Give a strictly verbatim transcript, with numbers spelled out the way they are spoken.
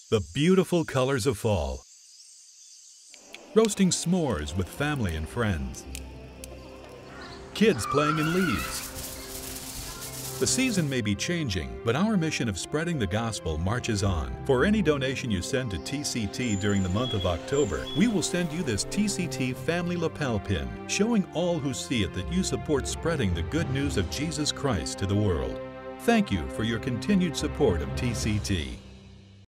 The beautiful colors of fall. Roasting s'mores with family and friends. Kids playing in leaves. The season may be changing, but our mission of spreading the gospel marches on. For any donation you send to T C T during the month of October, we will send you this T C T Family Lapel Pin, showing all who see it that you support spreading the good news of Jesus Christ to the world. Thank you for your continued support of T C T.